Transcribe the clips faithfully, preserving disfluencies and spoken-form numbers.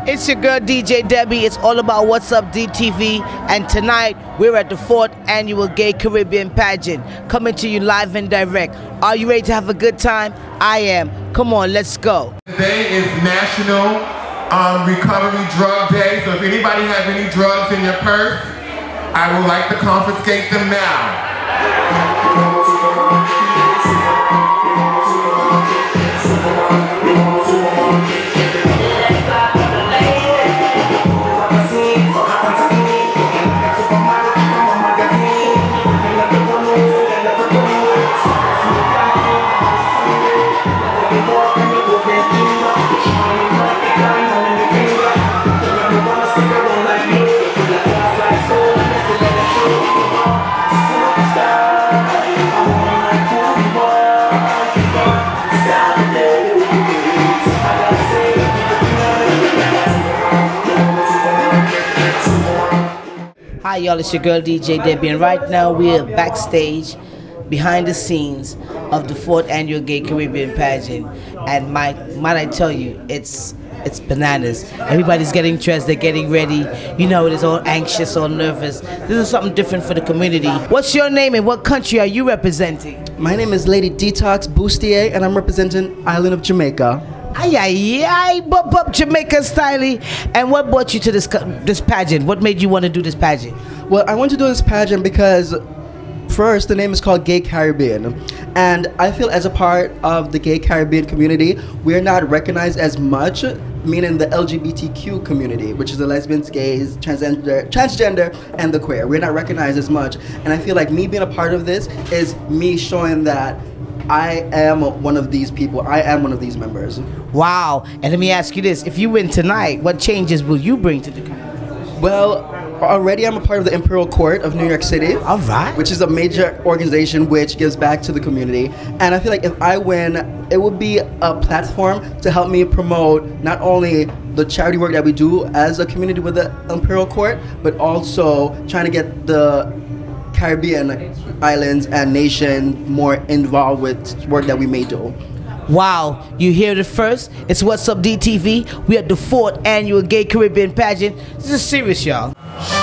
It's your girl D J Debbie. It's all about What's Up D T V, and tonight we're at the fourth annual Gay Caribbean Pageant, coming to you live and direct. Are you ready to have a good time? I am. Come on, let's go. Today is National um, Recovery Drug Day, so if anybody has any drugs in your purse, I would like to confiscate them now. Hi y'all, it's your girl D J Debbie, and right now we're backstage behind the scenes of the fourth annual Gay Caribbean Pageant, and my, might I tell you, it's it's bananas. Everybody's getting dressed, they're getting ready, you know, it's all anxious, all nervous. This is something different for the community. What's your name and what country are you representing? My name is Lady Detox Bustier, and I'm representing Island of Jamaica. Ay, ay, ay, bop, bop, Jamaica style. And what brought you to this this pageant? What made you want to do this pageant? Well, I want to do this pageant because, first, the name is called Gay Caribbean. And I feel as a part of the Gay Caribbean community, we're not recognized as much, meaning the L G B T Q community, which is the lesbians, gays, transgender, transgender, and the queer. We're not recognized as much. And I feel like me being a part of this is me showing that I am one of these people. I am one of these members. Wow. And let me ask you this. If you win tonight, what changes will you bring to the community? Well, already I'm a part of the Imperial Court of New York City. All right. Which is a major organization which gives back to the community. And I feel like if I win, it would be a platform to help me promote not only the charity work that we do as a community with the Imperial Court, but also trying to get the Caribbean islands and nation more involved with work that we may do. Wow, you hear it first. It's What's Up D T V. We're at the fourth annual Gay Caribbean Pageant. This is serious, y'all.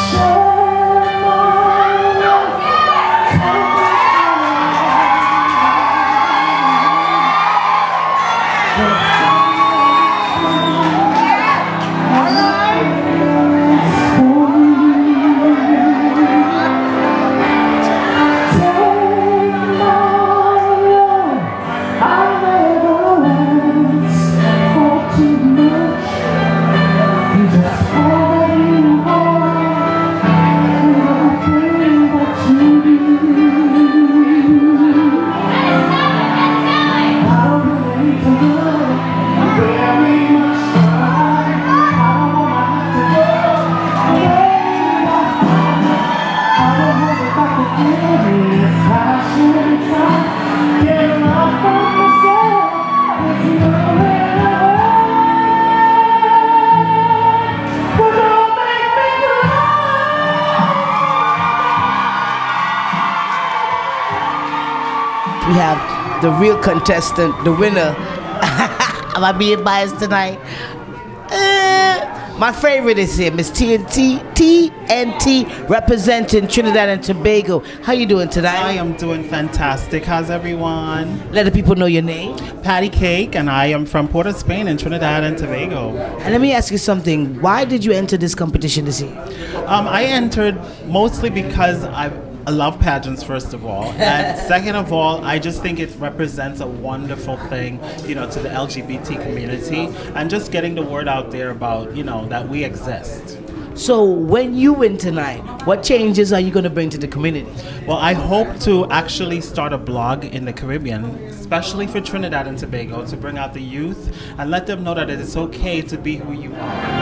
We have the real contestant, the winner. Am I being biased tonight? Uh, my favorite is here, Miss T N T, T N T, representing Trinidad and Tobago. How you doing tonight? I am doing fantastic. How's everyone? Let the people know your name. Patty Cake, and I am from Port of Spain in Trinidad and Tobago. And let me ask you something. Why did you enter this competition this year? Um, I entered mostly because I I love pageants, first of all, and second of all, I just think it represents a wonderful thing, you know, to the L G B T community, and just getting the word out there about, you know, that we exist. So when you win tonight, what changes are you going to bring to the community? Well, I hope to actually start a blog in the Caribbean, especially for Trinidad and Tobago, to bring out the youth and let them know that it is okay to be who you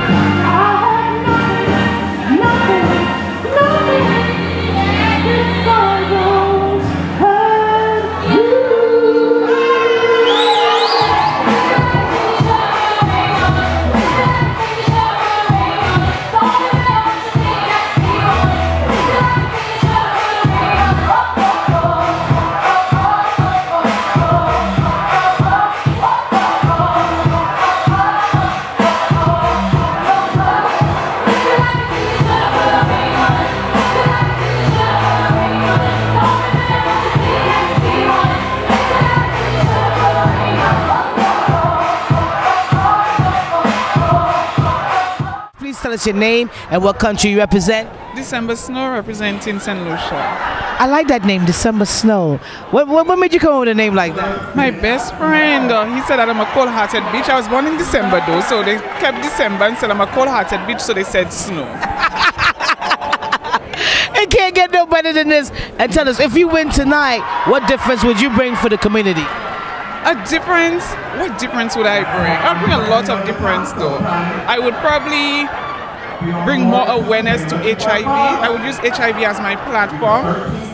are. us your name and what country you represent? December Snow, representing Saint Lucia. I like that name, December Snow. What, what, what made you come up with a name like that? My best friend, uh, he said that I'm a cold-hearted bitch. I was born in December though, so they kept December and said I'm a cold-hearted bitch, so they said Snow. It can't get no better than this. And tell us, if you win tonight, what difference would you bring for the community? A difference? What difference would I bring? I'd bring a lot of difference though. I would probably bring more awareness to H I V. I would use H I V as my platform.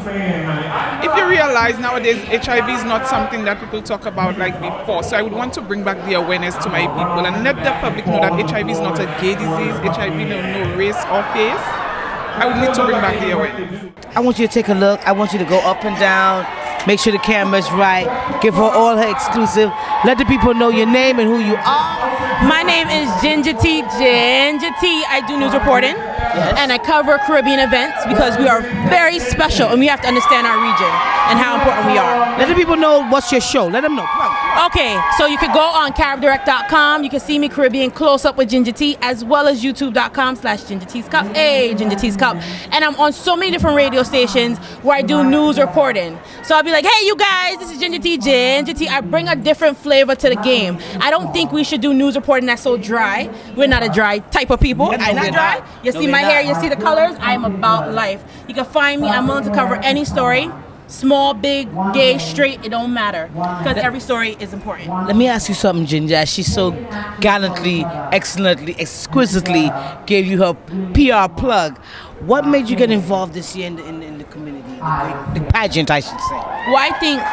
If you realize nowadays H I V is not something that people talk about like before, so I would want to bring back the awareness to my people and let the public know that H I V is not a gay disease, H I V no, no race or face. I would need to bring back the awareness. I want you to take a look. I want you to go up and down. Make sure the camera's right. Give her all her exclusive. Let the people know your name and who you are. My name is Ginger T. Ginger T. I do news reporting. Yes. And I cover Caribbean events because we are very special and we have to understand our region and how important we are. Let the people know what's your show. Let them know. Come on. Okay, so you could go on carib direct dot com. You can see me Caribbean Close Up with Ginger T, as well as youtube dot com slash Ginger T's Cup. Hey, Ginger T's Cup. And I'm on so many different radio stations where I do news reporting. So I'll be like, hey, you guys, this is Ginger T. Ginger T. I bring a different flavor to the game. I don't think we should do news reporting that's so dry. We're not a dry type of people. I'm not dry. You see my hair, you see the colors. I am about life. You can find me. I'm willing to cover any story. Small, big, gay, straight, it don't matter. Because every story is important. Let me ask you something, Ginger. She so gallantly, excellently, exquisitely gave you her P R plug. What made you get involved this year in the, in, in the community, the, the pageant, I should say? Well, I think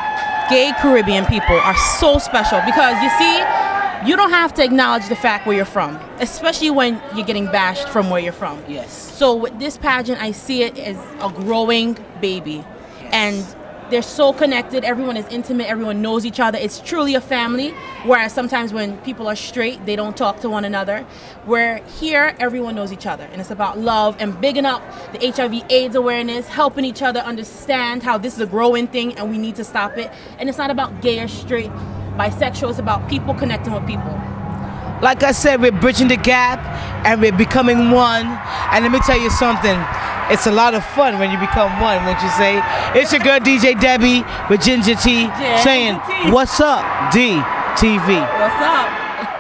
gay Caribbean people are so special because you see, you don't have to acknowledge the fact where you're from, especially when you're getting bashed from where you're from. Yes. So with this pageant, I see it as a growing baby. And they're so connected, everyone is intimate, everyone knows each other. It's truly a family, whereas sometimes when people are straight, they don't talk to one another. Where here, everyone knows each other, and it's about love and bigging up the H I V AIDS awareness, helping each other understand how this is a growing thing and we need to stop it. And it's not about gay or straight, bisexual, it's about people connecting with people. Like I said, we're bridging the gap and we're becoming one. And let me tell you something. It's a lot of fun when you become one, won't you say? It's your girl D J Debbie with Ginger T Ginger saying, T. What's up, D T V? What's up?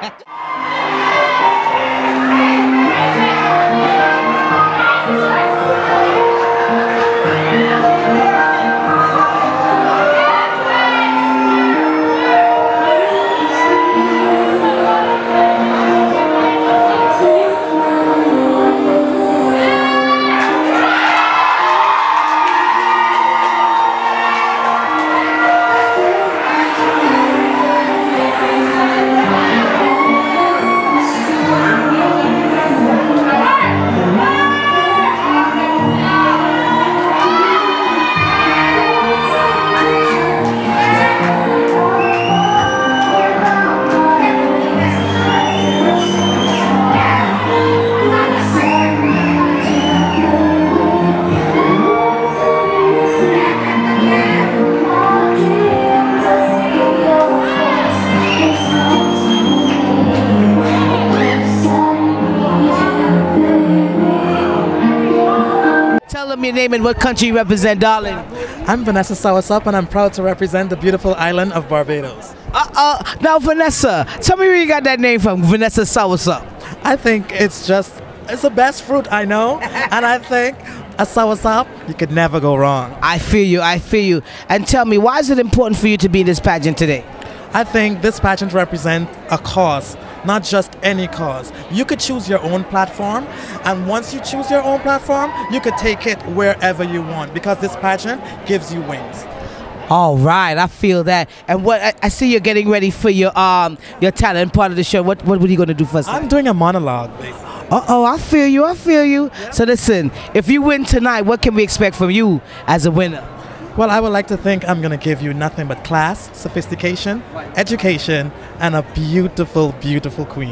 Your name and what country you represent, darling? I'm Vanessa Soursop and I'm proud to represent the beautiful island of Barbados. Uh-uh. Now, Vanessa, tell me where you got that name from, Vanessa Soursop. I think it's just, it's the best fruit I know. And I think a soursop, you could never go wrong. I feel you, I feel you. And tell me, why is it important for you to be in this pageant today? I think this pageant represents a cause, not just any cause. You could choose your own platform, and once you choose your own platform, you could take it wherever you want, because this pageant gives you wings. All right, I feel that. And what I, I see you're getting ready for your um your talent part of the show. What what, what are you going to do first? I'm doing a monologue, basically. Uh oh, I feel you, I feel you. Yeah. So listen, if you win tonight, what can we expect from you as a winner? Well, I would like to think I'm going to give you nothing but class, sophistication, education, and a beautiful, beautiful queen.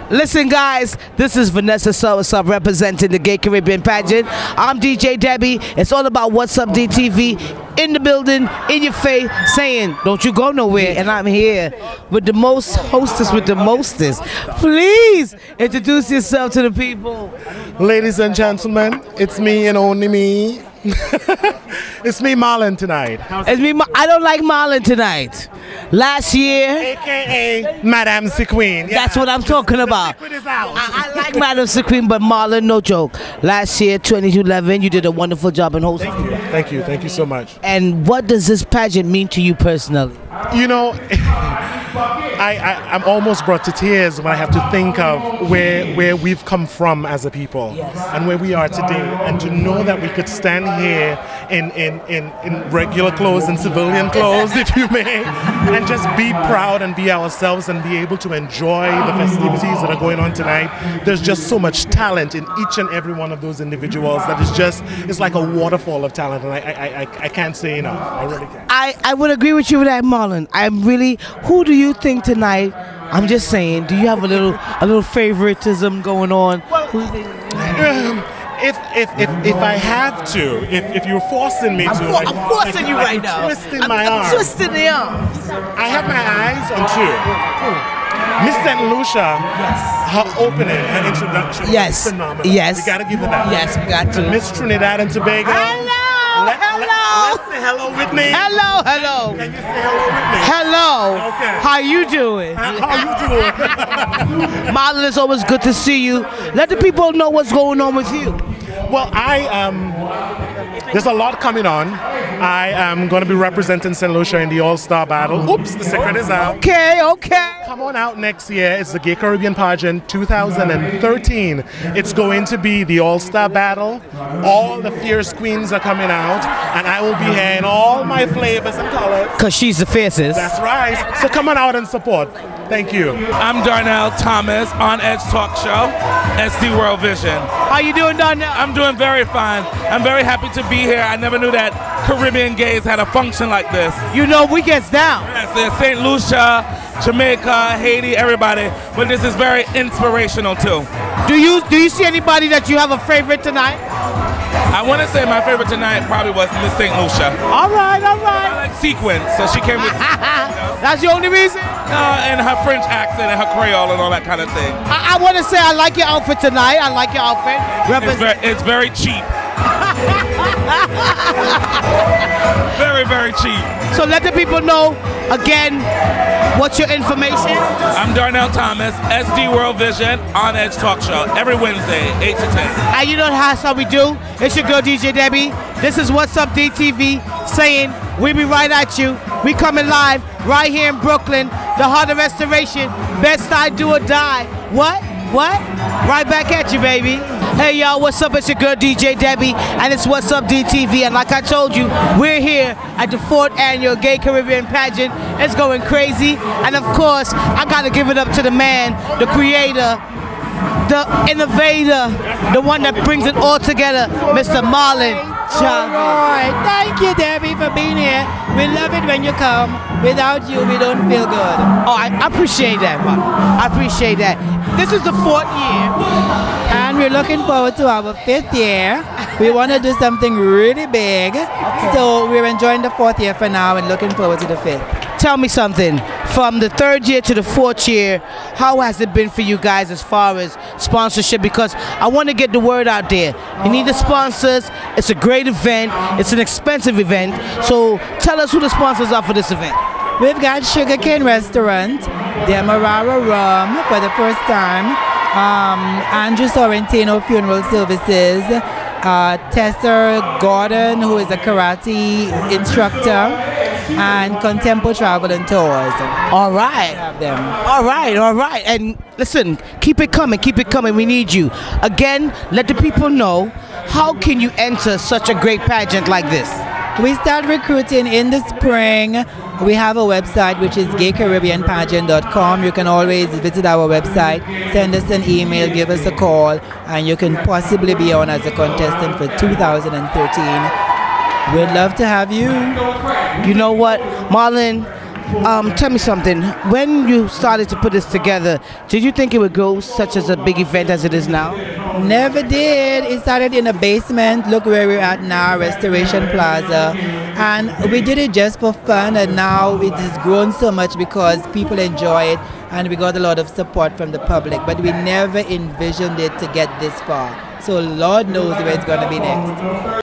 Listen, guys, this is Vanessa Sub representing the Gay Caribbean Pageant. I'm D J Debbie. It's all about What's Up D T V in the building, in your face, saying, don't you go nowhere. And I'm here with the most hostess with the mostest. Please introduce yourself to the people. Ladies and gentlemen, it's me and only me. It's me, Marlon, tonight. How's it's me. Ma I don't like Marlon tonight. Last year, A K A Madame Sequeen. Yeah. That's what I'm talking about. The is out. I, I like Madame Sequeen, but Marlon, no joke. Last year, twenty eleven, you did a wonderful job in hosting. Thank you. Thank you. Thank you so much. And what does this pageant mean to you personally? You know, I, I, I'm almost brought to tears when I have to think of where where we've come from as a people, yes, and where we are today, and to know that we could stand here in, in, in, in regular clothes and civilian clothes, if you may, and just be proud and be ourselves and be able to enjoy the festivities that are going on tonight. There's just so much talent in each and every one of those individuals that is just, it's like a waterfall of talent, and I, I, I, I can't say enough. I really can't. I, I would agree with you with that, Marlon. I'm really, who do you think tonight, I'm just saying, do you have a little a little favoritism going on? Well, um, if, if, if, if I have to, if, if you're forcing me I'm to, for, like, I'm forcing like, you like right now. Twisting I'm, my I'm arm. twisting the arms. I have my eyes on two. Miss Saint Lucia, yes, her opening, her introduction, yes, was phenomenal. Yes, we gotta give her that. Yes, we got to. Miss Trinidad and Tobago. Hello, let, hello. Let, let's say hello with me. Hello, hello. Can you say hello with me? Hello. Okay. How you doing? How you doing? Marlon, it's always good to see you. Let the people know what's going on with you. Well, I um, there's a lot coming on. I am going to be representing Saint Lucia in the All-Star Battle. Oops, the secret is out. Okay, okay. Come on out next year. It's the Gay Caribbean Pageant two thousand thirteen. It's going to be the All-Star Battle. All the fierce queens are coming out, and I will be here in all my flavors and colors. Because she's the fiercest. That's right. So come on out and support. Thank you. I'm Darnell Thomas on Edge Talk Show, S D World Vision. How you doing, Darnell? I'm doing very fine. I'm very happy to be here. I never knew that Caribbean gays had a function like this. You know, we gets down. Yes, there's Saint Lucia, Jamaica, Haiti, everybody. But this is very inspirational too. Do you do you see anybody that you have a favorite tonight? I want to say my favorite tonight probably was Miss Saint Lucia. All right, all right. I like sequence, so she came with. That's the only reason? Uh, and her French accent and her Creole and all that kind of thing. I, I want to say I like your outfit tonight. I like your outfit. It's very, it's very cheap. Very, very cheap. So let the people know, again, what's your information? I'm Darnell Thomas, S D World Vision on Edge Talk Show, every Wednesday, eight to ten. And you know how we do. It's your girl, D J Debbie. This is What's Up D T V saying, we be right at you. We coming live right here in Brooklyn, the heart of Restoration. Best I do or die. What? What? Right back at you, baby. Hey, y'all, what's up? It's your girl, D J Debbie, and it's What's Up D T V. And like I told you, we're here at the fourth Annual Gay Caribbean Pageant. It's going crazy. And of course, I got to give it up to the man, the creator, the innovator, the one that brings it all together, Mister Marlon Chavez. All right. Thank you, Debbie, for being here. We love it when you come. Without you, we don't feel good. Oh, I appreciate that, man. I appreciate that. This is the fourth year. And we're looking forward to our fifth year. We want to do something really big. So we're enjoying the fourth year for now and looking forward to the fifth. Tell me something. From the third year to the fourth year, how has it been for you guys as far as sponsorship? Because I want to get the word out there. You need the sponsors. It's a great event. It's an expensive event. So tell us who the sponsors are for this event. We've got Sugarcane Restaurant, Demerara Rum for the first time, um, Andrew Sorrentino Funeral Services, uh, Tessa Gordon, who is a karate instructor, and Contempo Travel and Tours. All right. Have them. All right, all right. And listen, keep it coming, keep it coming. We need you. Again, let the people know, how can you enter such a great pageant like this? We start recruiting in the spring. We have a website which is gay caribbean pageant dot com. You can always visit our website, send us an email, give us a call, and you can possibly be on as a contestant for two thousand thirteen. We'd love to have you. You know what, Marlon, um, tell me something. When you started to put this together, did you think it would go such as a big event as it is now? Never did. It started in a basement. Look where we're at now, Restoration Plaza. And we did it just for fun, and now it has grown so much because people enjoy it and we got a lot of support from the public. But we never envisioned it to get this far. So Lord knows where it's going to be next.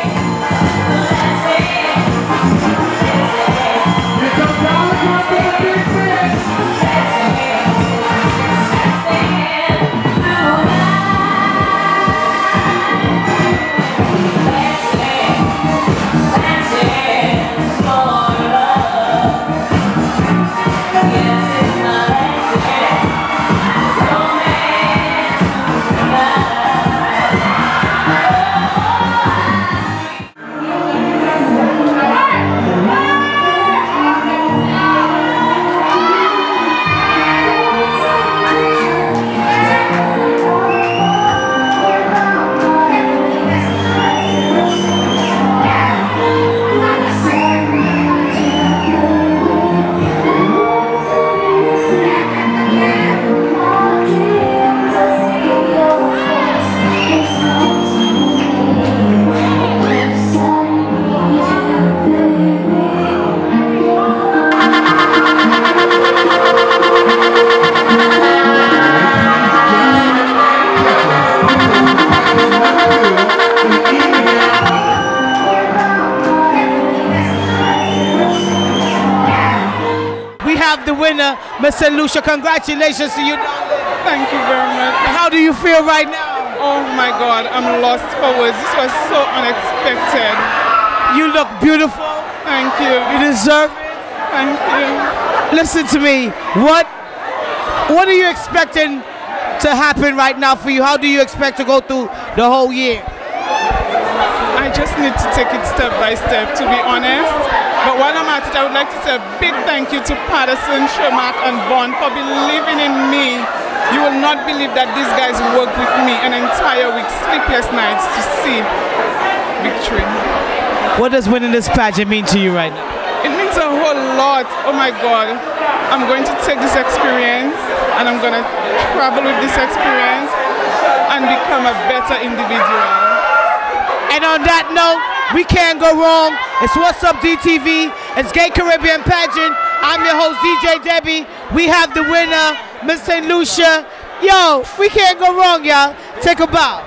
The winner, Miss Saint Lucia. Congratulations to you. Thank you very much. How do you feel right now? Oh my God, I'm lost for words. This was so unexpected. You look beautiful. Thank you. You deserve it. Thank you. Listen to me. What What are you expecting to happen right now for you? How do you expect to go through the whole year? I just need to take it step by step, to be honest. But while I'm at it, I would like to say a big thank you to Patterson, Shermack, and Vaughn for believing in me. You will not believe that these guys worked with me an entire week, sleepless nights, to see victory. What does winning this pageant mean to you right now? It means a whole lot. Oh my God. I'm going to take this experience and I'm going to travel with this experience and become a better individual. And on that note, we can't go wrong. It's What's Up D T V. It's Gay Caribbean Pageant. I'm your host, D J Debbie. We have the winner, Miss Saint Lucia. Yo, we can't go wrong, y'all. Take a bow.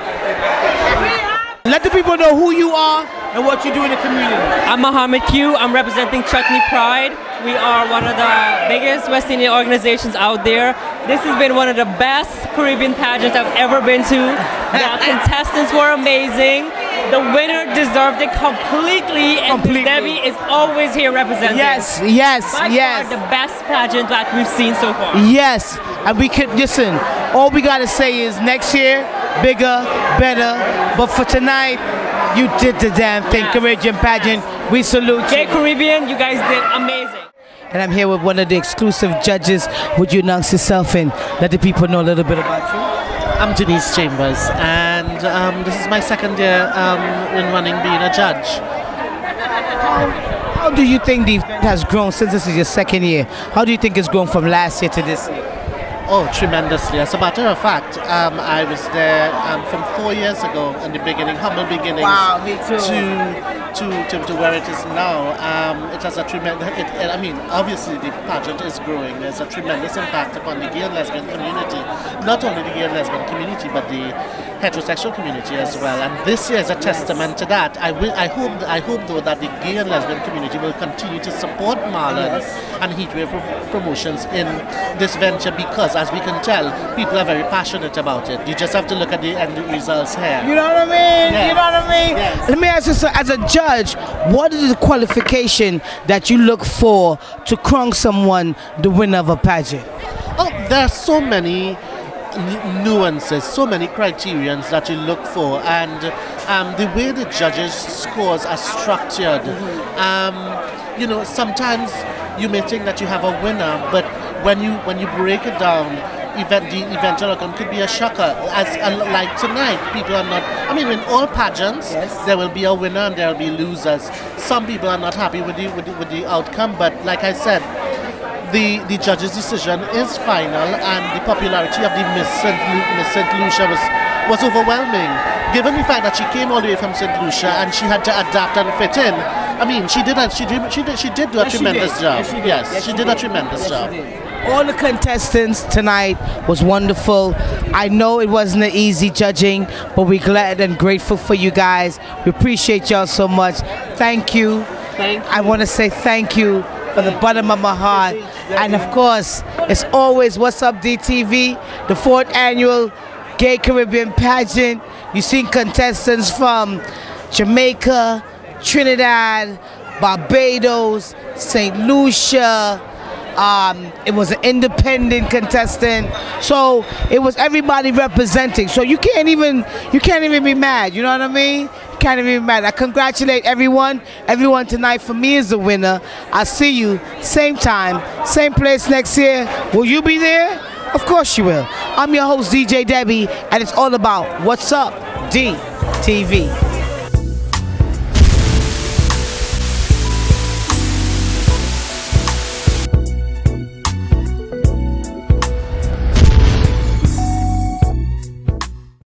Let the people know who you are and what you do in the community. I'm Muhammad Q. I'm representing Chutney Pride. We are one of the biggest West Indian organizations out there. This has been one of the best Caribbean pageants I've ever been to. The contestants were amazing. The winner deserved it completely, and completely. Debbie is always here representing. Yes, yes, By yes. far the best pageant that we've seen so far. Yes, and we could listen. All we gotta say is next year, bigger, better. But for tonight, you did the damn thing, yes. Caribbean pageant. We salute you. Gay Caribbean, you guys did amazing. And I'm here with one of the exclusive judges. Would you announce yourself and let the people know a little bit about you? I'm Denise Chambers, and um, this is my second year um, in running being a judge. How, how do you think the event has grown since this is your second year? How do you think it's grown from last year to this year? Oh, tremendously. As a matter of fact, um, I was there um, from four years ago in the beginning, humble beginnings, wow, me too. To, to, to, to where it is now. Um, it has a tremendous, it, it, I mean, obviously the pageant is growing. There's a tremendous impact upon the gay and lesbian community. Not only the gay and lesbian community, but the heterosexual community as well. And this year is a testament to that. I, will, I, hope, I hope, though, that the gay and lesbian community will continue to support Marlon yes. and Heatwave pro promotions in this venture, because as we can tell, people are very passionate about it. You just have to look at the end results here. You know what I mean? Yes. You know what I mean? Yes. Let me ask you, so as a judge, what is the qualification that you look for to crown someone the winner of a pageant? Oh, there are so many nuances, so many criterions that you look for, and um, the way the judges' scores are structured. Mm-hmm. um, you know, sometimes you may think that you have a winner, but when you when you break it down, event, the event outcome could be a shocker. As uh, like tonight, people are not. I mean, in all pageants, yes. there will be a winner and there will be losers. Some people are not happy with the with the, with the outcome, but like I said, the the judge's decision is final, and the popularity of the Miss Saint Lu- Miss Saint Lucia was was overwhelming. Given the fact that she came all the way from Saint Lucia and she had to adapt and fit in. I mean, she did. A, she did. She did. She did do a yes, tremendous did. job. Yes, she did, yes, yes, she she did, did. a tremendous yes, job. All the contestants tonight was wonderful. I know it wasn't an easy judging, but we're glad and grateful for you guys. We appreciate y'all so much. Thank you. Thank you. I want to say thank you from the bottom of my heart. And of course, it's always What's Up D T V, the fourth annual Gay Caribbean Pageant. You've seen contestants from Jamaica, Trinidad, Barbados, Saint Lucia. Um, it was an independent contestant, so it was everybody representing. So you can't even you can't even be mad. You know what I mean? You can't even be mad. I congratulate everyone. Everyone tonight for me is the winner. I'll see you same time, same place next year. Will you be there? Of course you will. I'm your host D J Debbie, and it's all about What's Up D T V.